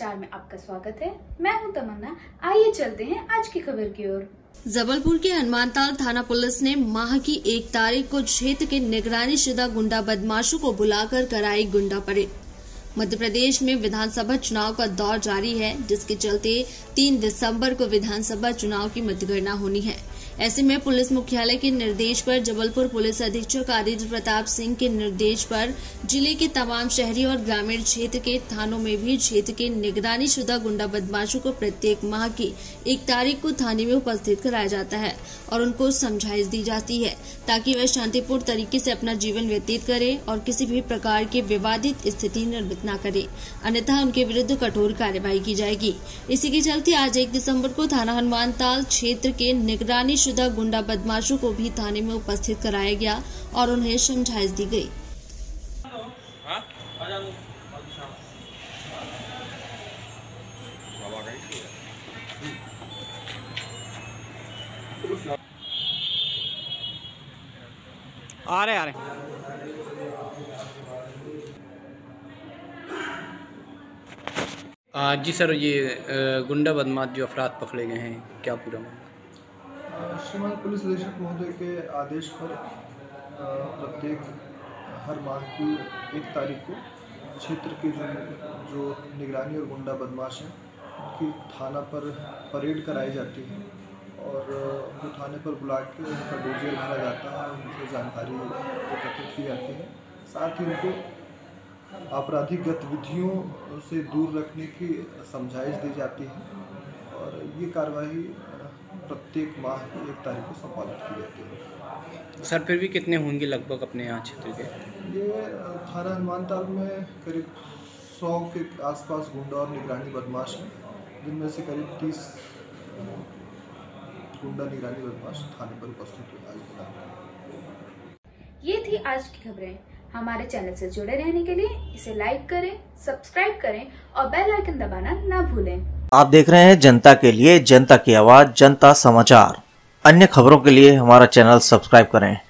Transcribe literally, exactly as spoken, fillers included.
समाचार में आपका स्वागत है। मैं हूं तमन्ना। आइए चलते हैं आज की खबर की ओर। जबलपुर के हनुमानताल थाना पुलिस ने माह की एक तारीख को क्षेत्र के निगरानी शुदा गुंडा बदमाशों को बुलाकर कराई गुंडा परेड। मध्य प्रदेश में विधानसभा चुनाव का दौर जारी है, जिसके चलते तीन दिसंबर को विधानसभा चुनाव की मतगणना होनी है। ऐसे में पुलिस मुख्यालय के निर्देश पर जबलपुर पुलिस अधीक्षक आदित्य प्रताप सिंह के निर्देश पर जिले के तमाम शहरी और ग्रामीण क्षेत्र के थानों में भी क्षेत्र के निगरानी शुदा गुंडा बदमाशों को प्रत्येक माह की एक तारीख को थाने में उपस्थित कराया जाता है और उनको समझाइश दी जाती है ताकि वे शांतिपूर्ण तरीके से अपना जीवन व्यतीत करें और किसी भी प्रकार की विवादित स्थिति निर्मित न करें, अन्यथा उनके विरुद्ध कठोर कार्यवाही की जाएगी। इसी के चलते आज एक दिसंबर को थाना हनुमानताल क्षेत्र के निगरानी शुदा गुंडा बदमाशों को भी थाने में उपस्थित कराया गया और उन्हें समझाइश दी गई। आ रहे आ रहे आ, जी सर, ये गुंडा बदमाश जो अफराद पकड़े गए हैं, क्या पूरा मामला? श्रीमान पुलिस अधीक्षक महोदय के आदेश पर प्रत्येक हर माह की एक तारीख को क्षेत्र के जो जो निगरानी और गुंडा बदमाश हैं उनकी थाना पर परेड कराई जाती है और उनको थाने पर बुला के उनका डोजियर भरा जाता है, उनसे जानकारी एकत्रित की जाती है, साथ ही उनको आपराधिक गतिविधियों से दूर रखने की समझाइश दी जाती है और ये कार्रवाई प्रत्येक माह की एक तारीख को संपादित की जाती है। सर, फिर भी कितने होंगे लगभग अपने यहाँ क्षेत्र के? ये थाना हनुमानताल में करीब सौ के आसपास गुंडा और निगरानी बदमाश हैं, जिनमें से करीब तीस गुंडा निगरानी बदमाश थाने पर उपस्थित हुए आज। ये थी आज की खबरें। हमारे चैनल से जुड़े रहने के लिए इसे लाइक करें, सब्सक्राइब करें और बेल आइकन दबाना ना भूलें। आप देख रहे हैं जनता के लिए जनता की आवाज जनता समाचार। अन्य खबरों के लिए हमारा चैनल सब्सक्राइब करें।